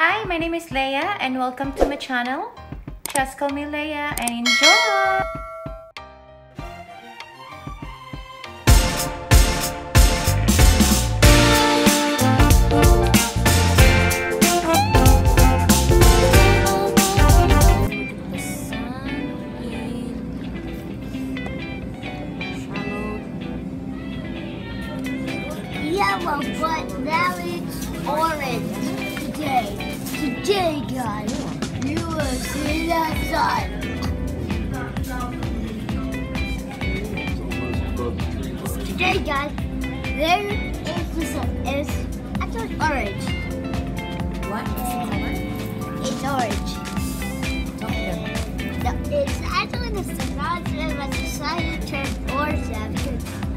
Hi, my name is Leia and welcome to my channel. Just call me Leia and enjoy! Yellow, but now it's orange. Today, guys, you will see the sun. Today, guys, there is the sun. It's actually orange. What is the color? It's orange. No, it's actually the sun. Not but the sun turned orange after.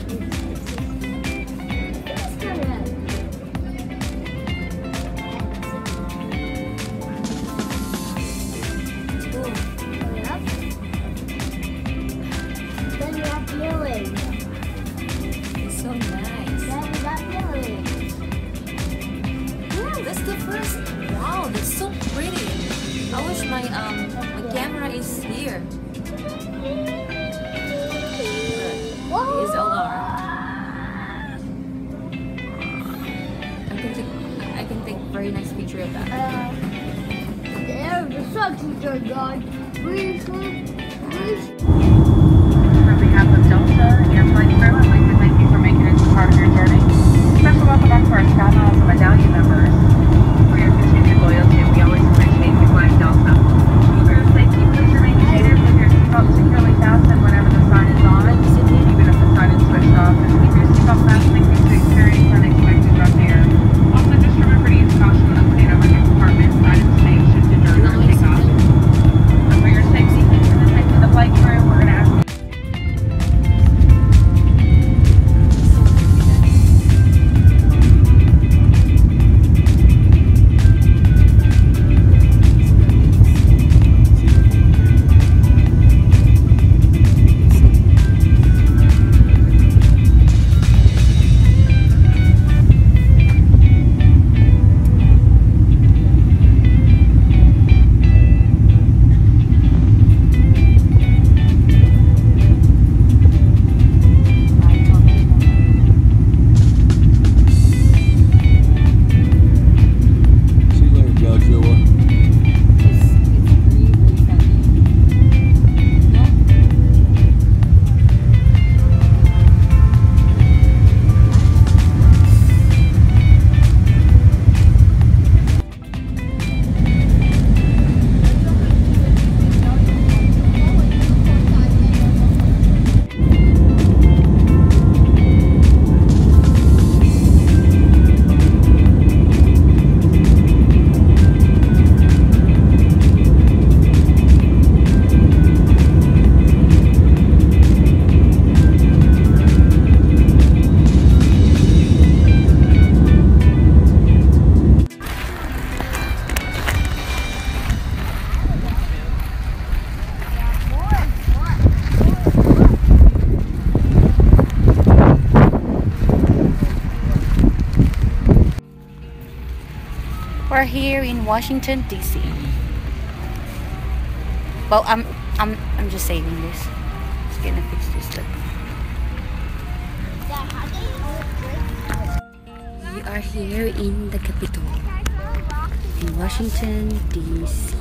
It's so nice. Yeah, that's the first. Wow, that's so pretty. I wish my camera is here. Here's alarm. I can take very nice picture of that. There, the sun turned on. Please. On behalf of Delta Air Flight Crew, I'd like to thank you for making it part of your journey. Special welcome back to our staff and also medallion members for your continued loyalty. We always appreciate you flying Delta. For your safety, please remain seated with your seatbelt securely fastened whenever the sign is on, even if the sign is switched off. And keep your seatbelt fastened in case you experience unexpected rough air. Also, just remember to use caution when looking at overhead compartments. Items may shift during our takeoff. And for your safety and the safety of the flight crew, we're going to ask you. We're here in Washington, D.C. Well, I'm just saving this. Just gonna fix this. Look. We are here in the Capitol in Washington, D.C.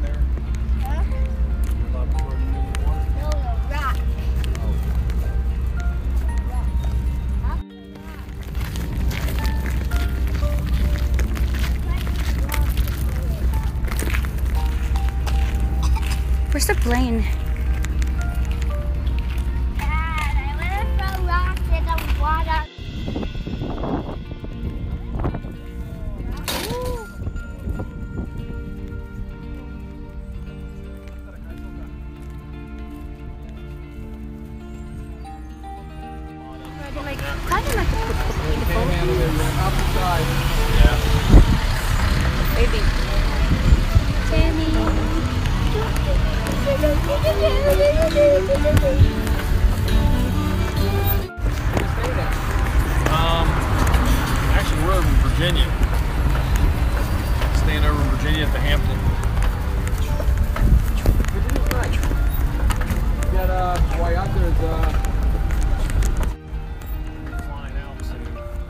Where's the plane? Dad, I want to throw rocks in the water. Like, kind of like a in the boat. Baby. Tammy. Actually, we're in Virginia. Staying over in Virginia. at the Hampton. Virginia's nice. You got Hawaii out there is Flying out soon.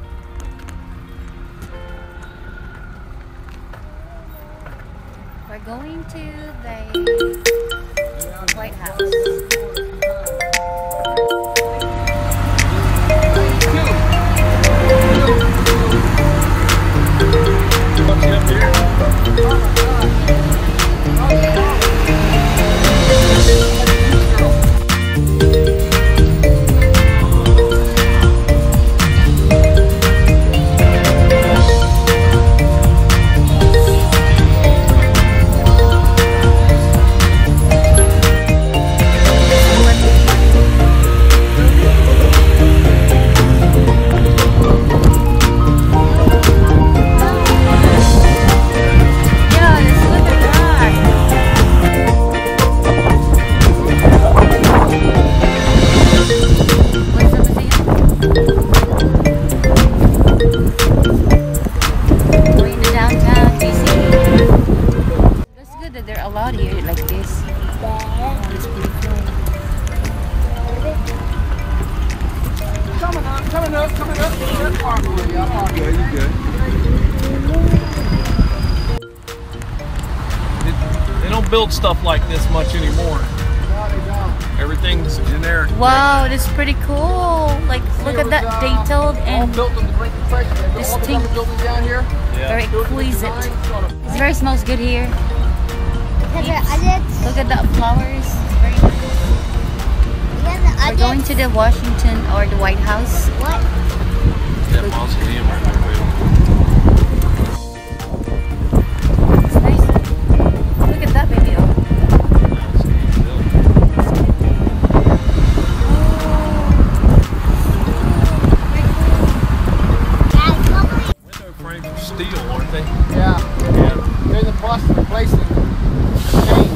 We're going to the White House. What's up here? They don't build stuff like this much anymore. Everything's generic. Wow, that's pretty cool. Like, look at that detailed and built in the Great Depression. They built all the distinct. buildings down here. Very exquisite. It very smells good here. Look at that flowers. Very nice. We're going to the Washington or the White House. What? That mausoleum right there. It's nice. Look at that video. Window frames are steel, aren't they? Yeah. They're in the process of replacing the chains.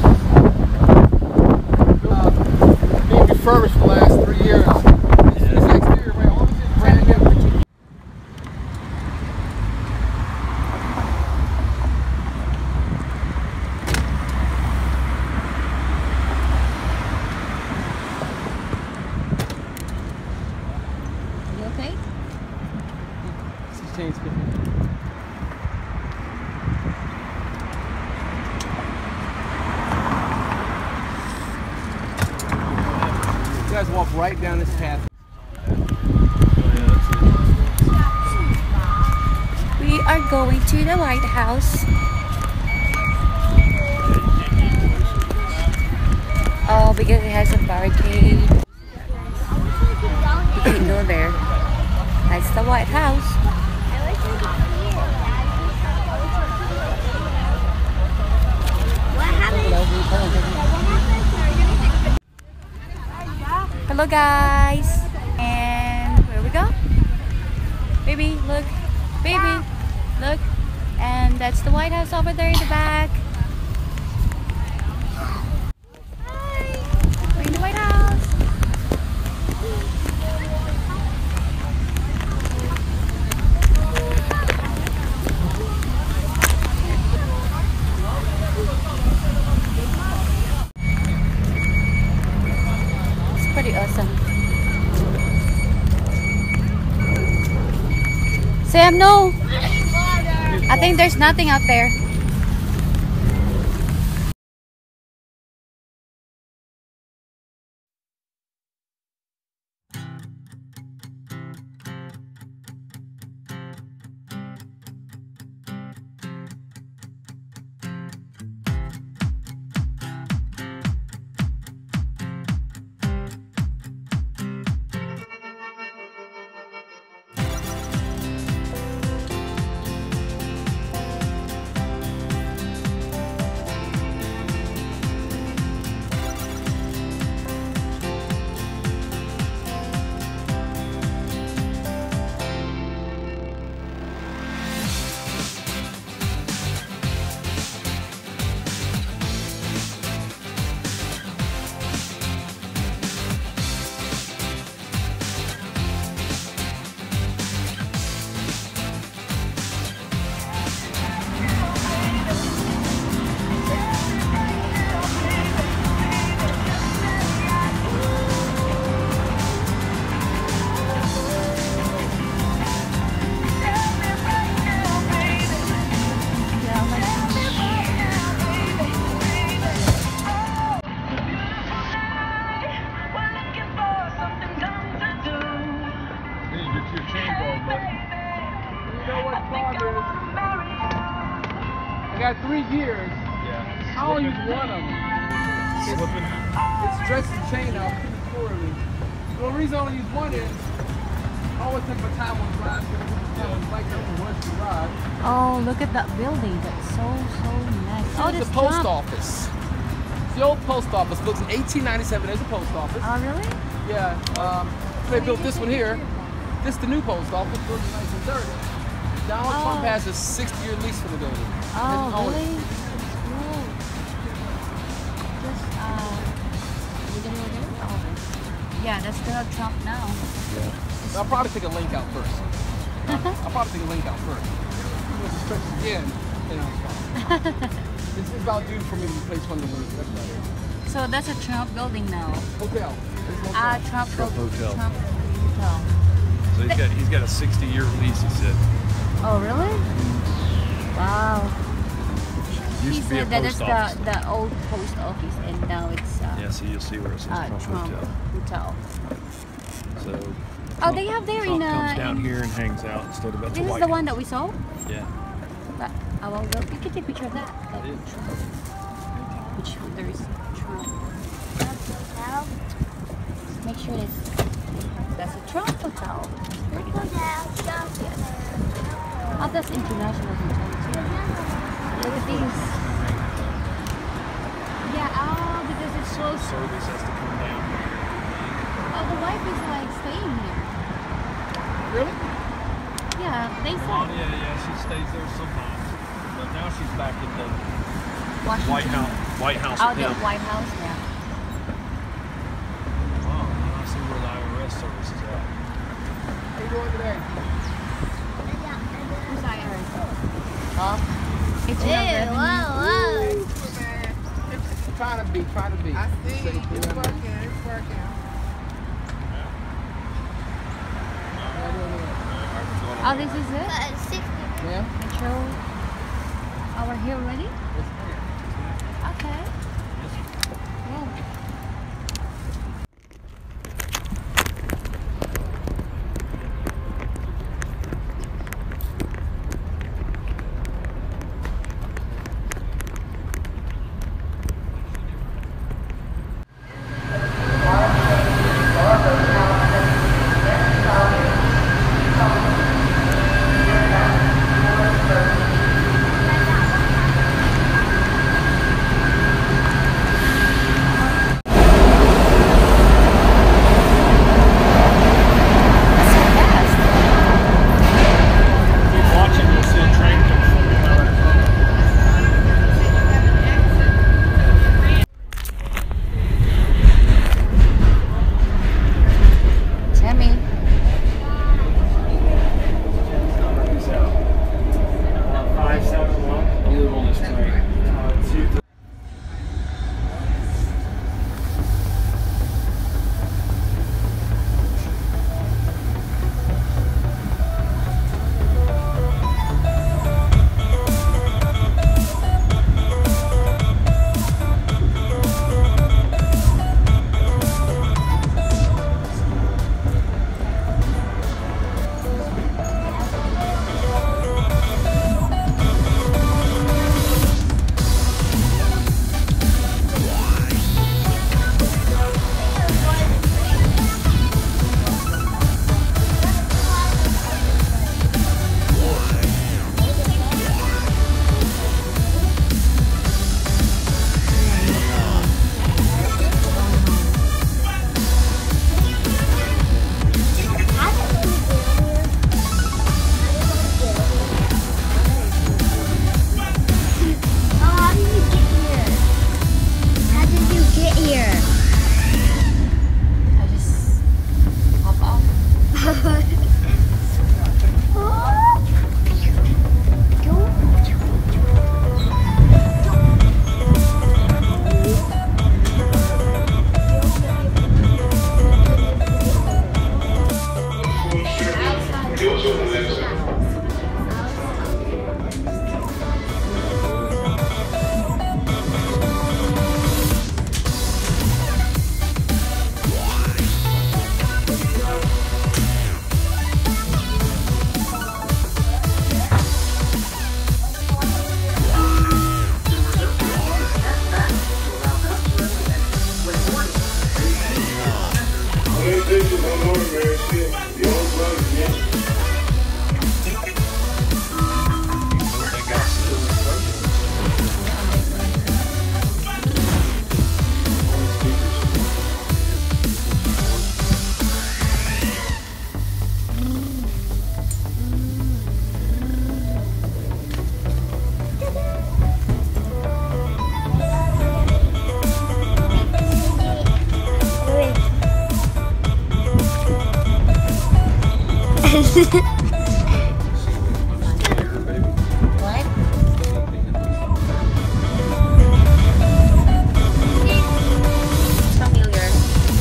Being refurbished for the last 3 years. This exterior, right, all this is brand new. You okay? This chain's good. You guys walk right down this path. We are going to the White House. Oh, because it has a barricade. You can't go there. That's the White House. Hello guys. And where we go? Baby, look. Baby, look. And that's the White House over there in the back. We're in the White House. It's pretty awesome. Sam, no. I think there's nothing out there. I got 3 gears. Yeah. I only use one of them. Slipping. It's stretched the chain out pretty poorly. The reason I only use one is I always take my time on the ride. Like once you ride. Oh, look at that building. That's so nice. Oh, It's this the post Trump. office. It's the old post office. Built in 1897. There's a post office. Oh, really? Yeah. They built this one here. This is the new post office, built in 1930. Donald Trump has a 60-year lease for the building. Oh, Hasn't owned it. really? Cool. Just, you gonna go there? Oh. Yeah, that's Donald Trump now. I'll probably take a link out first. I'll probably take a link out first. Stretch again, then I'll stop. This is about due for me to replace one of the links. That's about it. So that's a Trump building now. Hotel. This hotel. Trump Trump Hotel. Trump Hotel. So he's got a 60-year lease, he said. Oh, really? Wow. He Used to be a said that it's post office. the old post office, and now it's Yeah, so you'll see where it says Trump Trump Hotel. Hotel. So Oh, they have there Trump in comes down here and hangs out instead of at the This is White the one House. that we saw. Yeah. But I will go. You can take a picture of that. That is. Which there is Trump. Make sure that's a Trump Hotel. Very good. Oh, that's international hotel too. Look at these. Yeah. Oh, because it's so. Service has to come down here. Oh, the wife is like staying here. Really? Yeah, they Oh, said. yeah, she stays there sometimes. But now she's back in the Washington. White House Oh, with the him. White House. Yeah. Wow, now I see where the IRS service is at. How you doing today? Who's IRS? Huh? It's revenue. Trying to be. I see. Safe, It's remember. working. It's working. Oh, this is it? Yeah? Metro. Oh, we're here already? Okay. Yeah. Keep watching, you'll see a train come Tammy. 571. You live on this train. What? Familiar.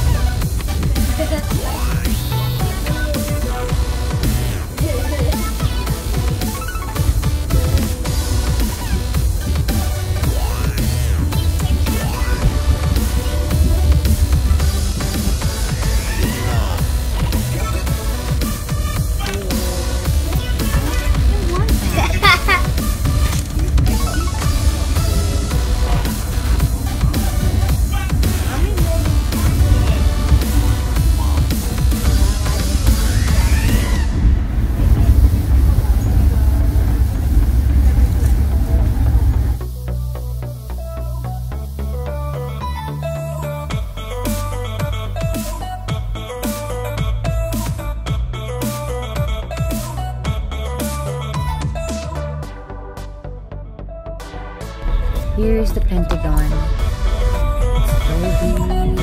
Here's the Pentagon. It's so big.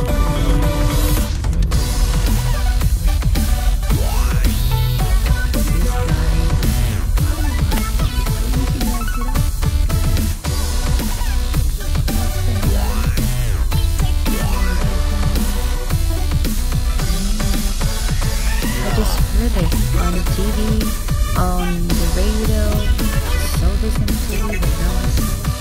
I just heard it on the TV, on the radio. So this in TV, but now I saw it.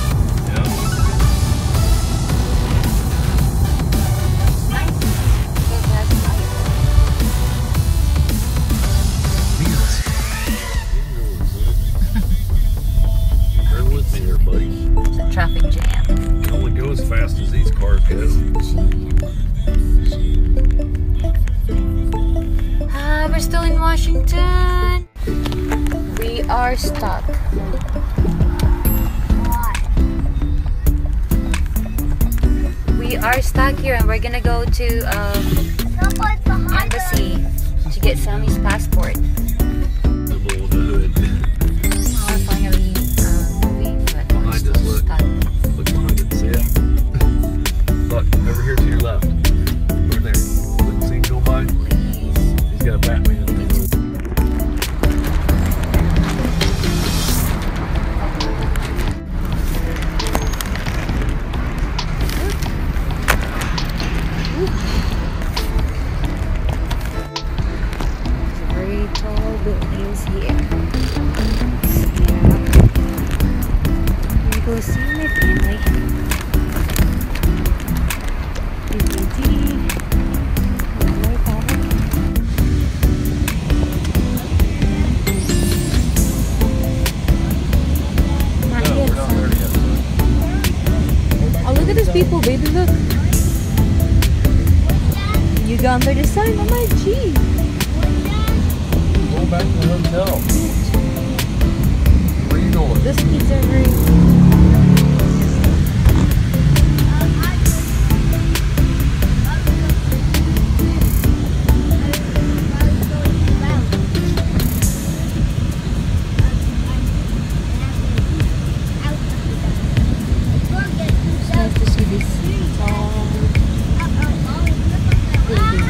It's a traffic jam. You can only go as fast as these cars go. We're still in Washington. We are stuck. We are stuck here and we're gonna go to embassy to get Sammy's passport. The little hood. Oh, finally moving, but we're Behind still us, look. stuck. Look behind it, see it? Look, over here to your left. Over there. Look, see him go by? Please. He's got a Batman. Very tall buildings here. Here go see my family. My father. Not No, yet, we're not son. there yet. Oh, look at these people, baby, look. You go under the sun, oh my gee. Go back to the hotel. Where are you going? Those kids are very... Nice to see this tall buildings.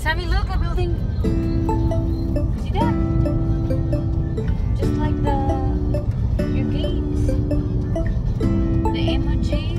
Sammy, look, a building. See that? Just like your games. The emoji.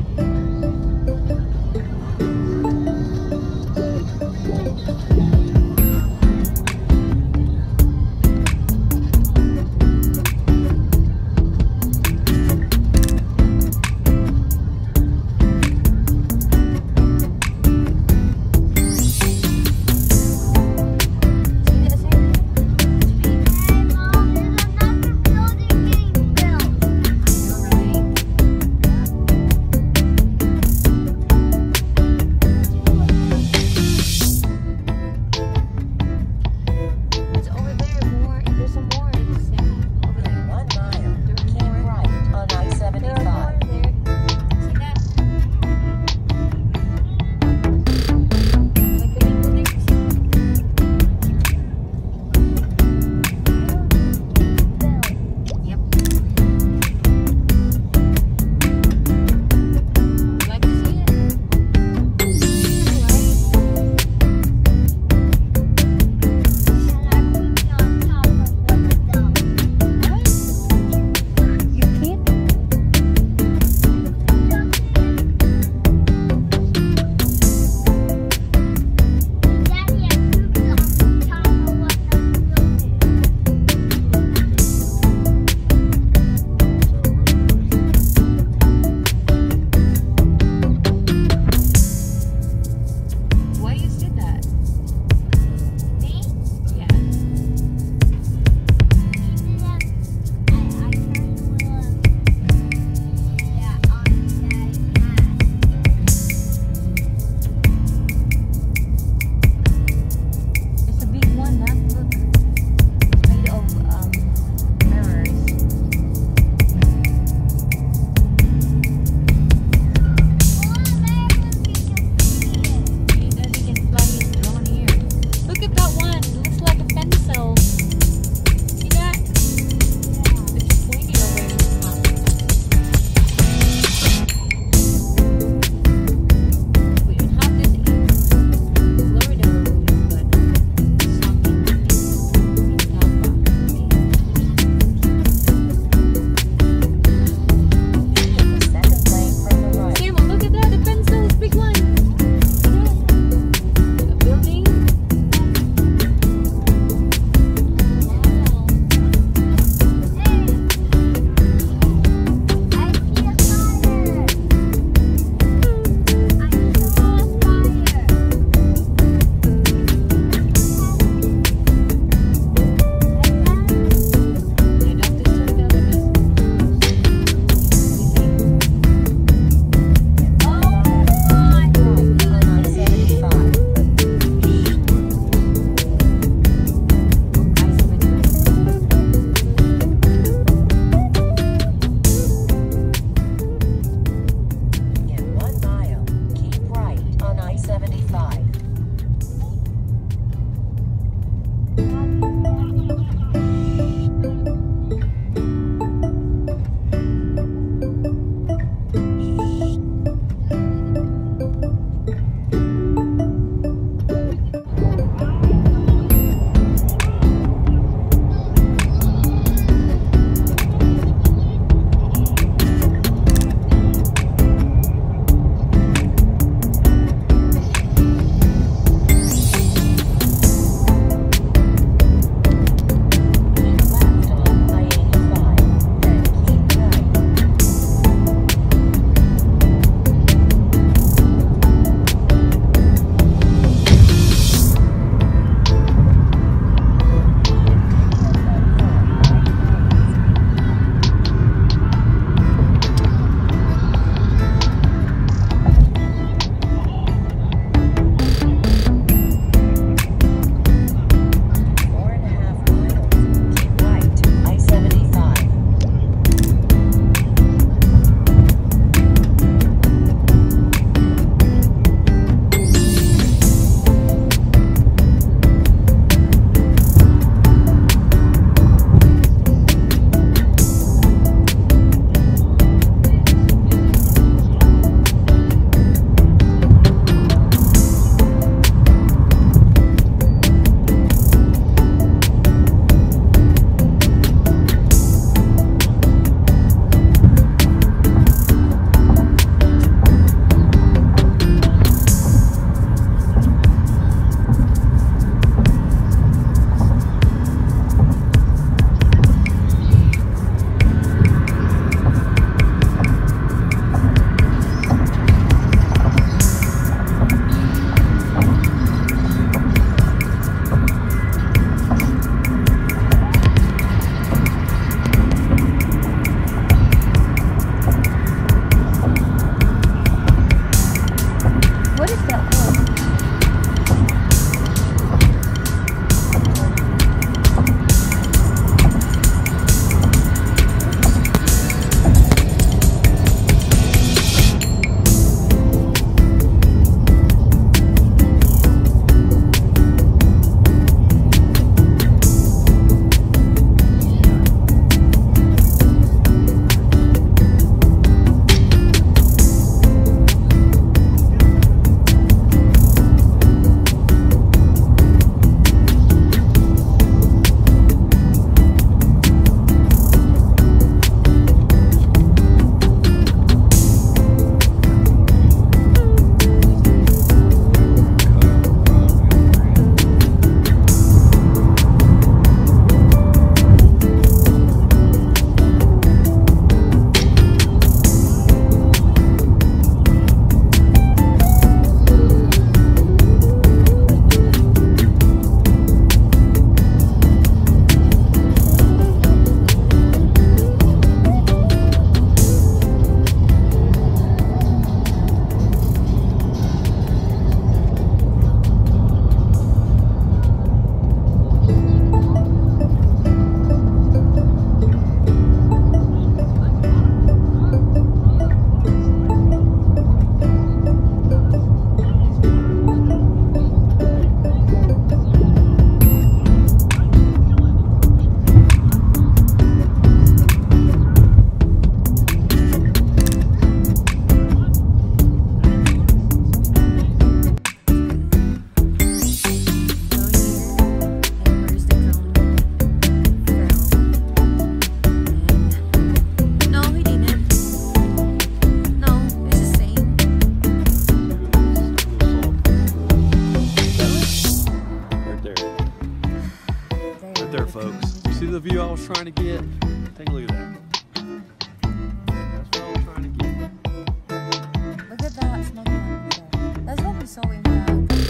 folks. You see the view I was trying to get? Take a look at that. That's what I was trying to get. Look at that smoke lamp there. That's what we saw in the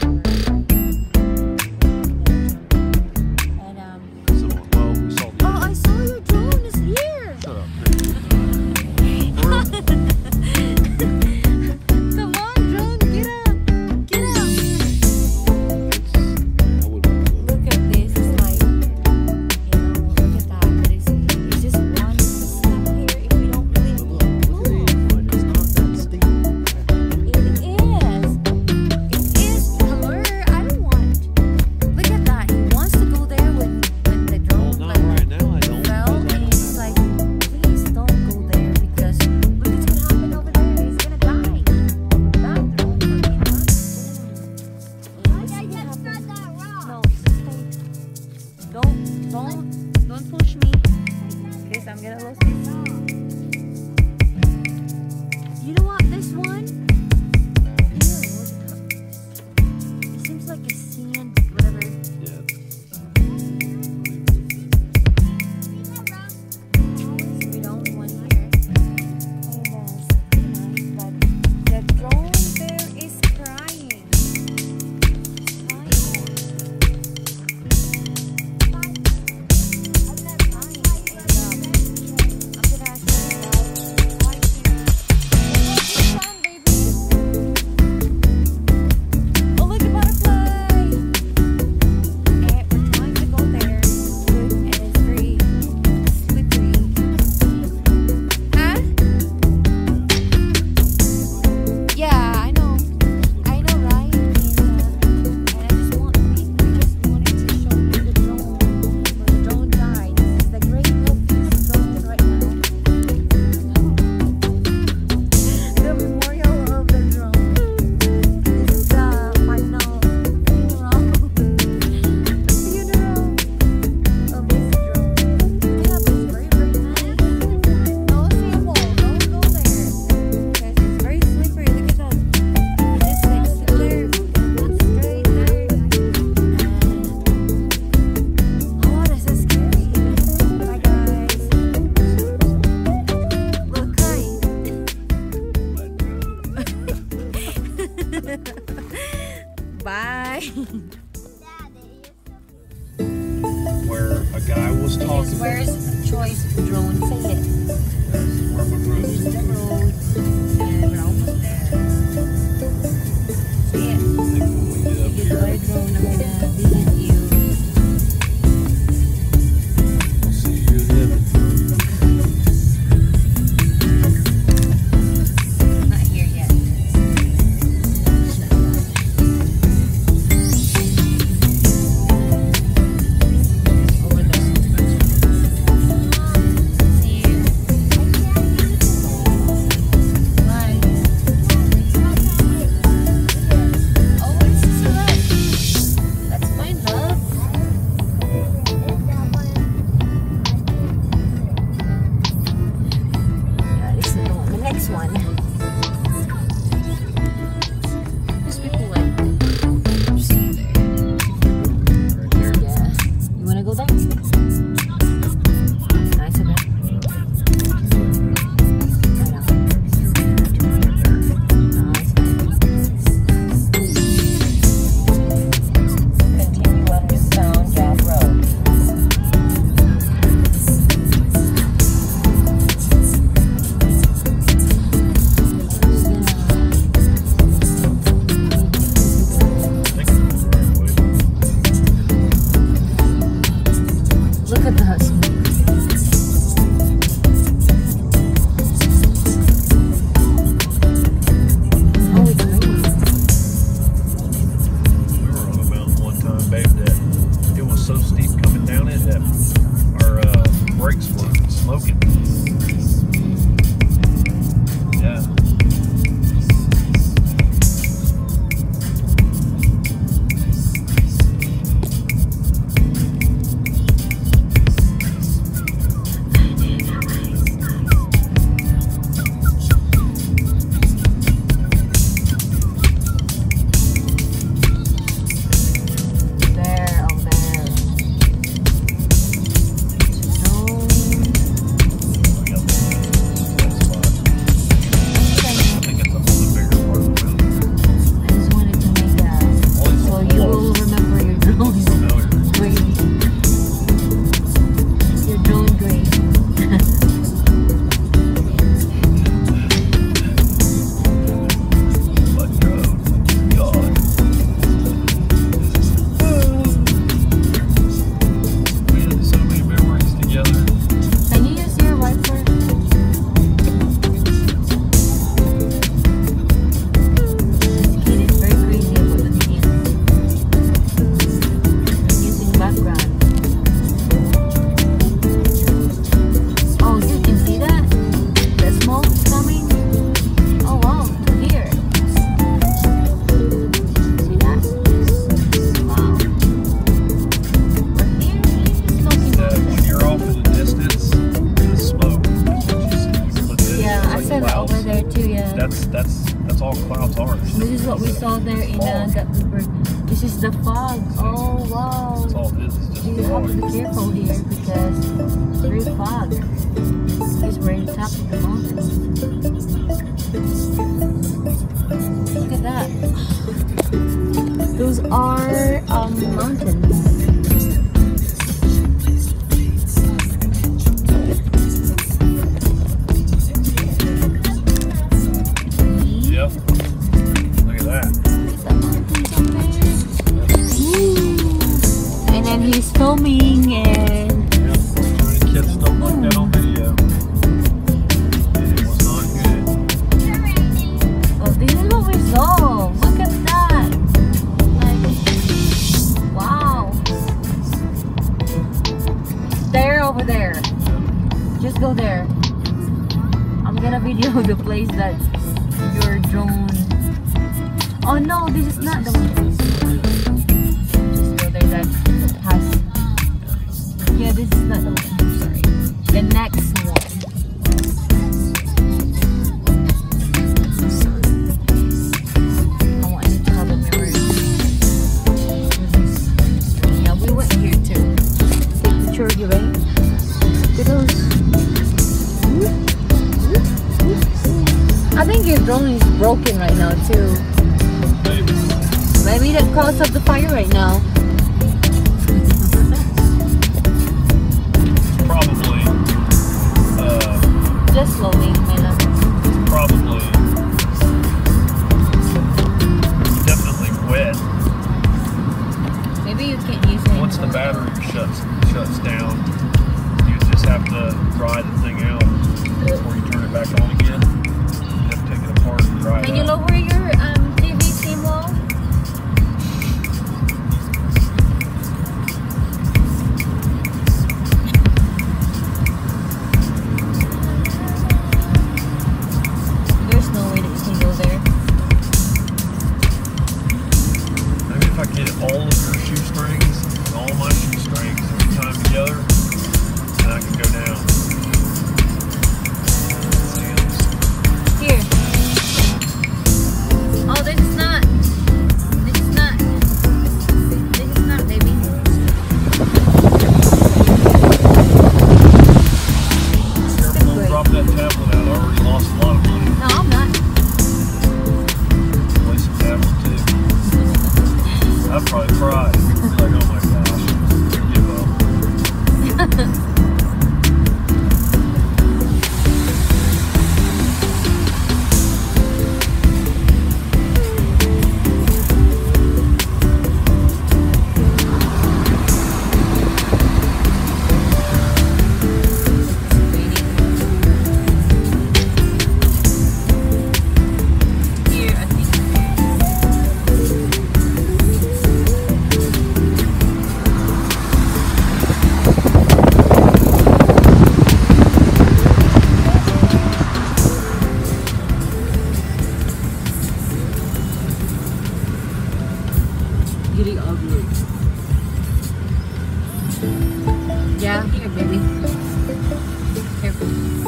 So, well, we saw the. oh, I saw your drone is here. Shut up. Come on, drone, get up. Get up. Look at this. It's like, look at that. It's just one step here if we don't really move. It's not that steep. It is. Hello, I don't want. Look at that. He wants to go there when the drone Not right now, I don't. fell, and he's like, please don't go there because look what's gonna happen over there. He's gonna die. That drone for him, not the Why drone. did I just throw that rock? No, don't push me, because I'm gonna lose this. You know what? This one. It seems like a sand, whatever. Yeah. So we don't want here. And nice, but the drone there is crying. Oh, look, a butterfly! And we're trying to go there. Look, and it's very slippery. Huh? Yeah, I know, right? And I just wanted to show you the drone. When the drone died, this is the great Milky's drone right now. The memorial of the drone. This is the final funeral of this drone. Yeah, but it's very, very nice. No, Sample, don't go there. Because it's very slippery. Look at that. You just like sit there and go straight there. Oh, this is scary. Bye, guys. Look, hi. Bye. Where a guy was talking. Where's Choice Drone? Say it. Where Monroe This is. is the road. And we're almost there. Say it. I think when we get up Goodbye, here, drone. I'm gonna visit you. we'll see you in heaven. Not here yet. Over there. See you. Why? you have to be careful here because there's fog. Because we're in top of the mountain. Look at that. Those are mountains. Yep. Look at that. And then he's filming and Yep. Trying to catch stuff like that on video. And it was not good. oh, this is what we saw. Look at that. Like, wow. There over there. Just go there. I'm gonna video the place that your drone. Oh no, this is not the one. Just go there that has. Yeah, this is not the one. Sorry. The next one. I want you to have a mirror. Yeah, we went here too. Take the picture of you, right? Look at those. I think your drone is broken right now too. Maybe. Maybe that caused up the fire right now. Probably. Just slowly, my love. Probably. Definitely wet. Maybe you can't use it. Once the battery shuts down, you just have to dry the thing out before you turn it back on again. You have to take it apart and dry Can it you out. lower your TV steam wall? There's no way that you can go there. Maybe if I get all of your shoestrings and all my shoestrings every time together, then I can go down. Here. Oh, this is not. This is not. This is not, baby. Careful, don't drop that tablet out. I already lost a lot of money. No, I'm not. Waste some tablet too. I'd probably cry. Be like, oh my gosh, give up. Here, I think. Getting ugly. Yeah, here, baby. Careful.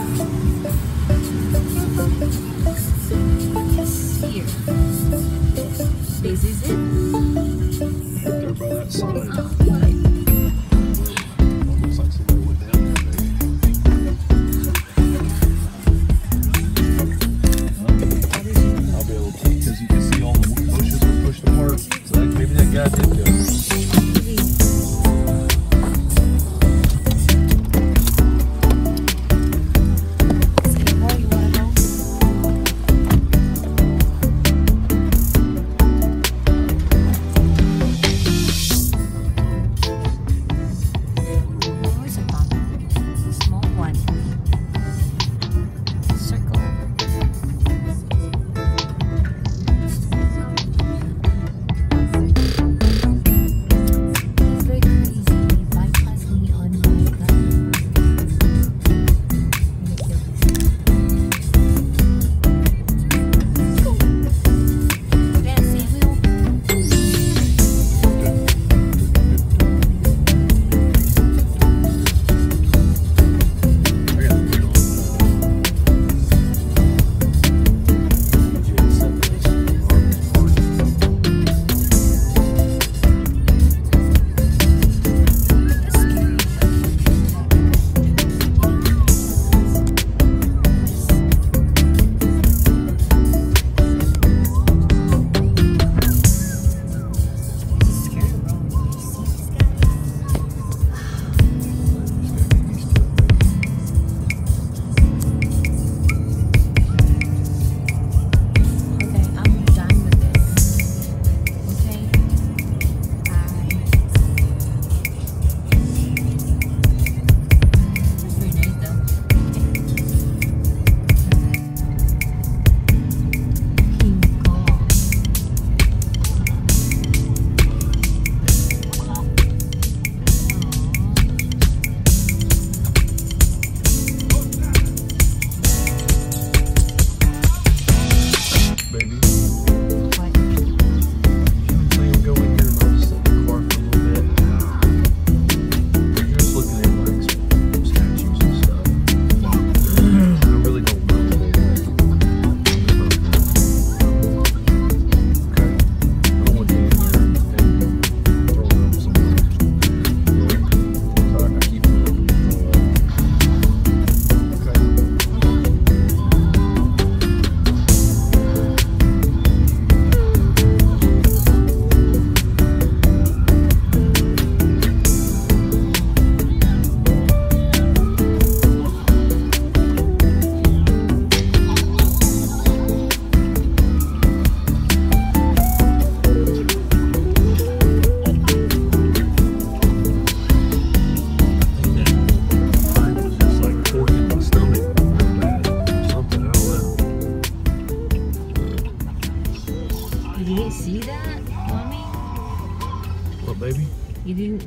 Here. This is it. There by that sign. Oh, Looks like somebody went down there, I'll be able to, because you can see all the bushes were pushed apart. So maybe that guy did go.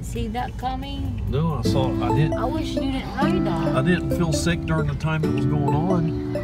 see that coming. No, I saw it. I wish you didn't ride that. I didn't feel sick during the time it was going on.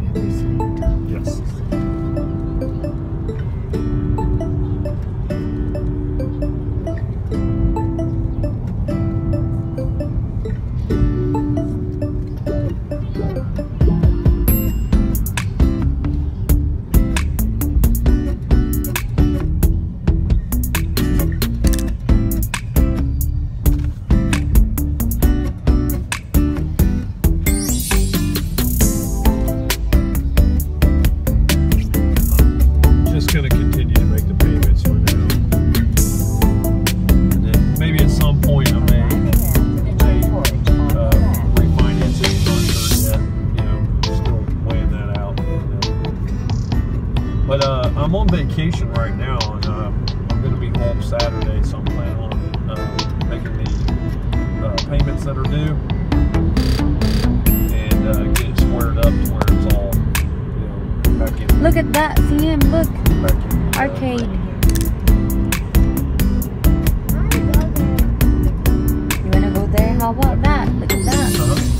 every single time. Yes. Just going to continue to make the payments for now. And then maybe at some point I may refinance it. Not sure yet. You know, still weighing that out. You know. But I'm on vacation right now, and I'm going to be home Saturday, so I'm planning on making the payments that are due and get it squared up to where it's all, you know, back in. Look at that, CM, look. Back in Arcade. You wanna go there? How about that? Look at that.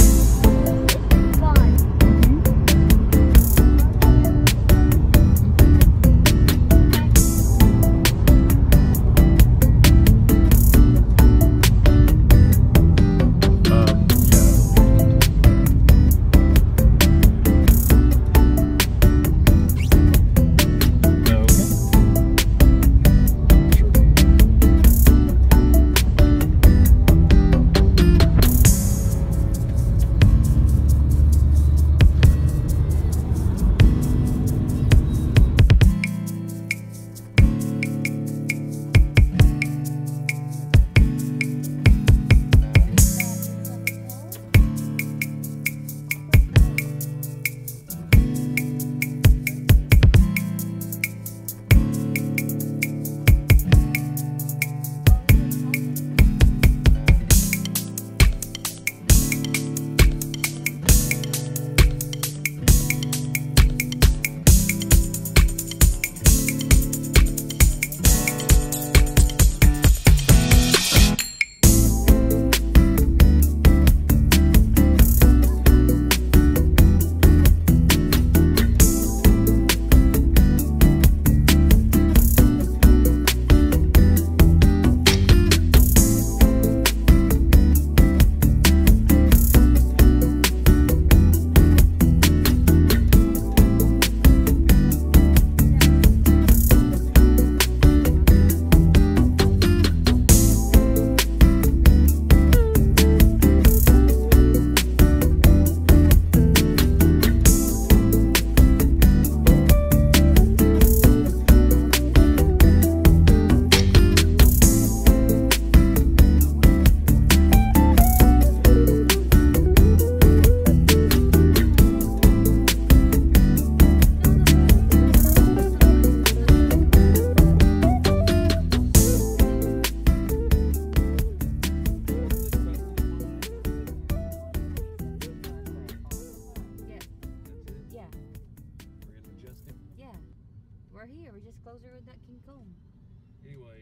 We're here. We just closer with that King Kong. Anyway,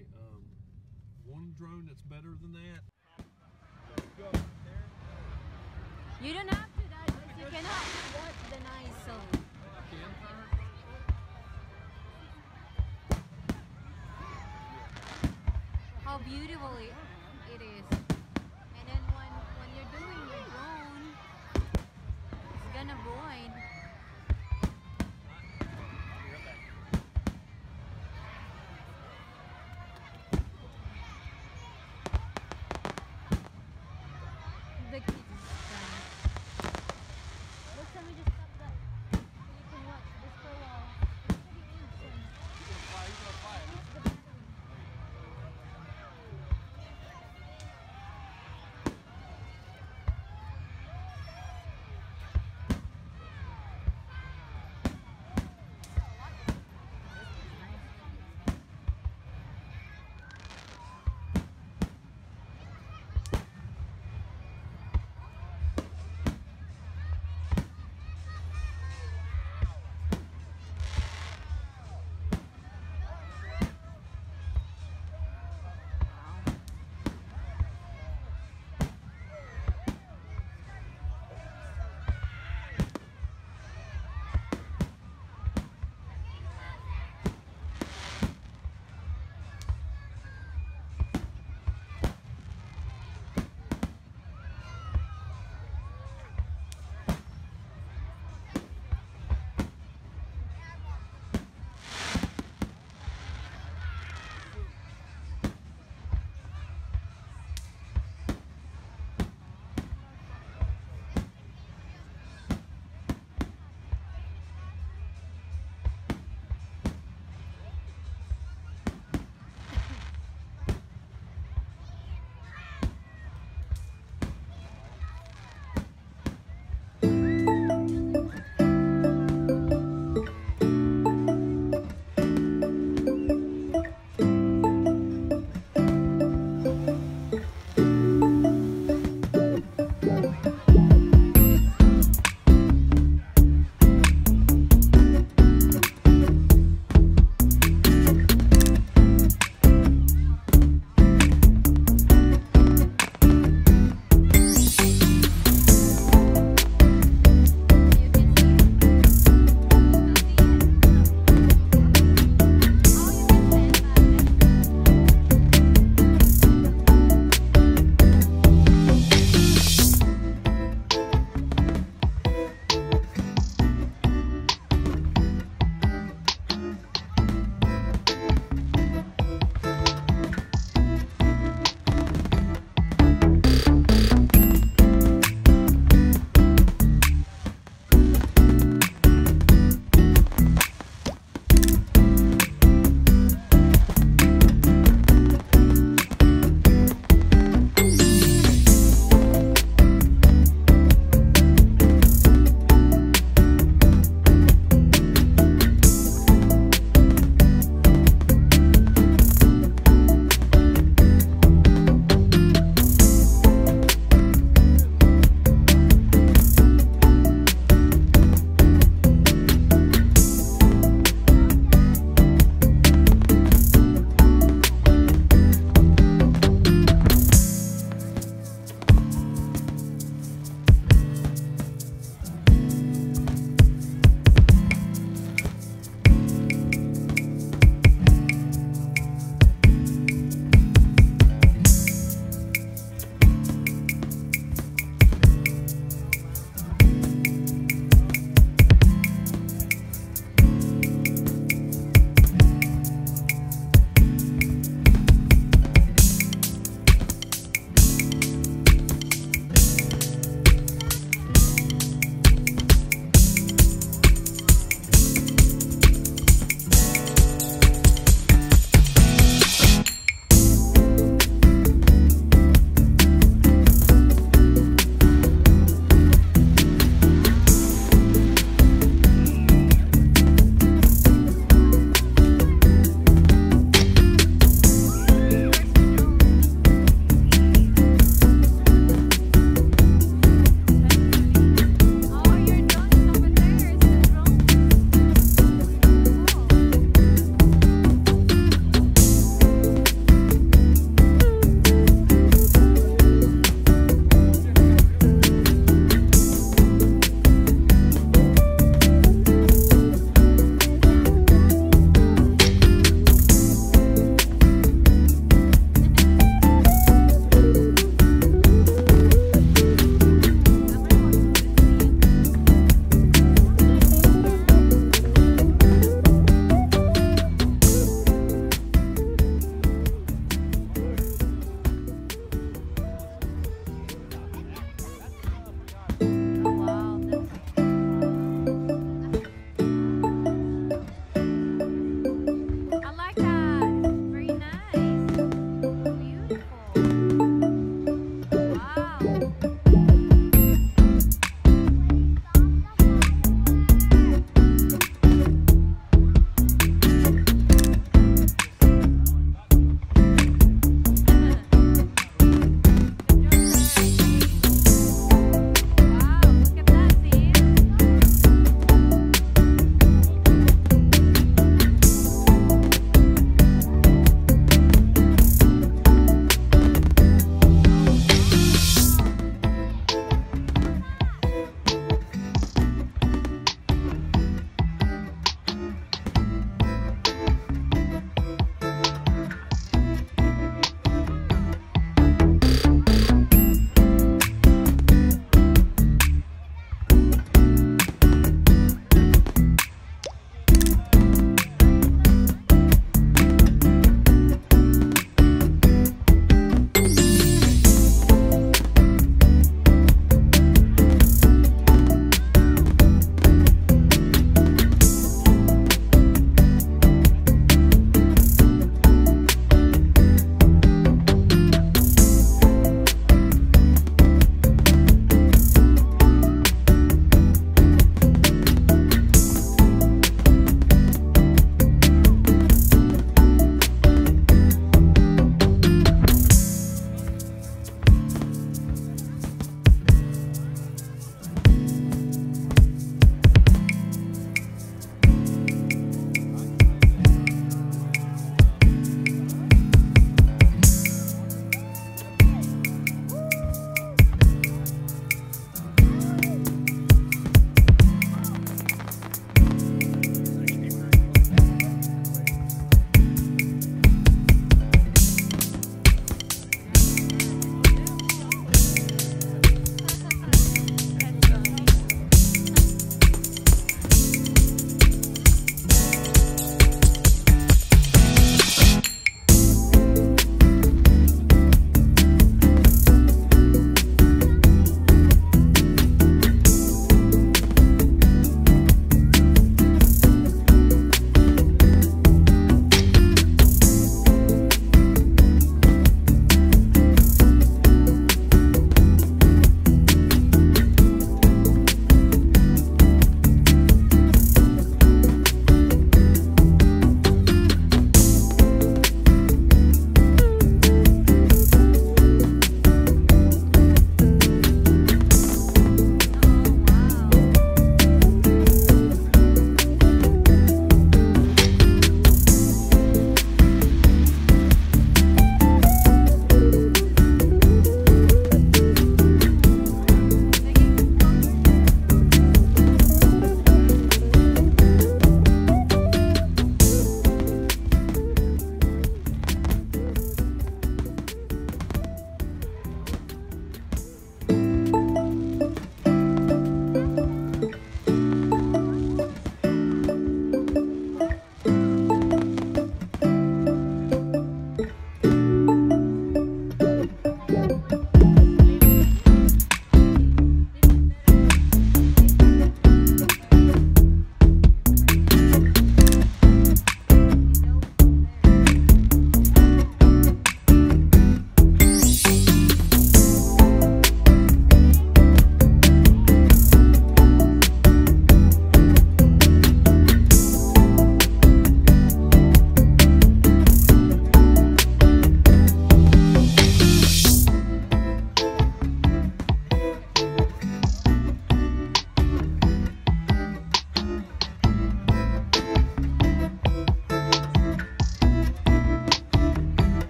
one drone that's better than that. You don't have to, Dad. You cannot watch the nice song. How beautiful it is. And then when you're doing your drone, it's gonna ruin.